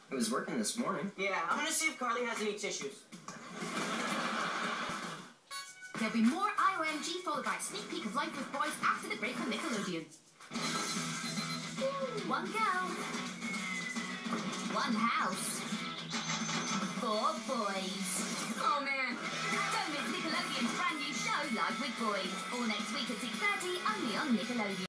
It was working this morning. Yeah, I'm gonna see if Carly has any tissues. There'll be more IOMG followed by a sneak peek of Life with Boys after the break on Nickelodeon. One girl. One house. 4 boys. Oh man, don't miss Nickelodeon's brand new show, Live with Boys. All next week at 6:30, only on Nickelodeon.